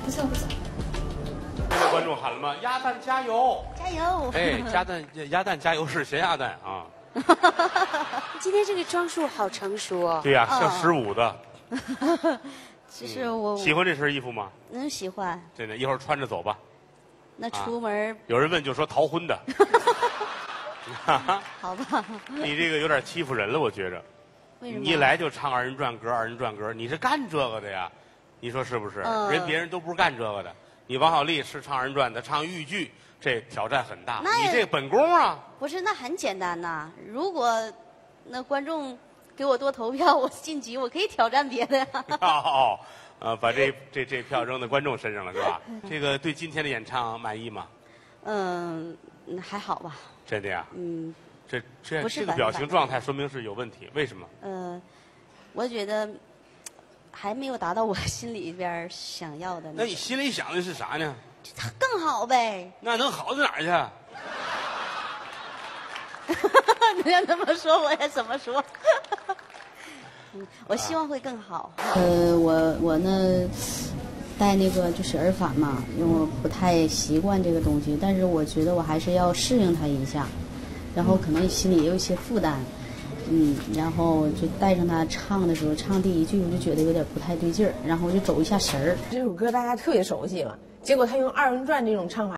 不错不错。 现在观众喊了吗？鸭蛋加油！ 加油！ 哎，鸭蛋加油是咸鸭蛋啊！ 今天这个装束好成熟哦。 对呀，像15的。 其实我喜欢这身衣服吗？ 喜欢。 真的，一会儿穿着走吧。 那出门有人问就说逃婚的。 好吧。 你这个有点欺负人了，我觉着。 为什么？ 你一来就唱二人转歌，你是干这个的呀？你说是不是？别人都不是干这个的。你王小利是唱二人转的，唱豫剧，这挑战很大。你这本功啊！ 不是，那很简单呐。如果那观众给我多投票，我晋级，我可以挑战别的呀。 把这票扔在观众身上了，是吧？这个对今天的演唱满意吗？ 还好吧。 真的呀？这个表情状态说明是有问题，为什么？ 我觉得还没有达到我心里边想要的。 那你心里想的是啥呢？ 更好呗。 那能好到哪儿去？ 你要这么说，我也怎么说？我希望会更好。我呢，戴那个就是耳返嘛，因为我不太习惯这个东西，但是我觉得我还是要适应它一下，然后可能心里也有一些负担，然后就带上它唱的时候，唱第一句我就觉得有点不太对劲儿，然后我就走一下神儿。 这首歌大家特别熟悉嘛，结果他用二人转这种唱法。